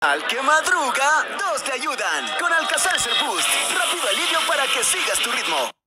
Al que madruga, dos le ayudan. Con Alka-Seltzer Boost. Rápido alivio para que sigas tu ritmo.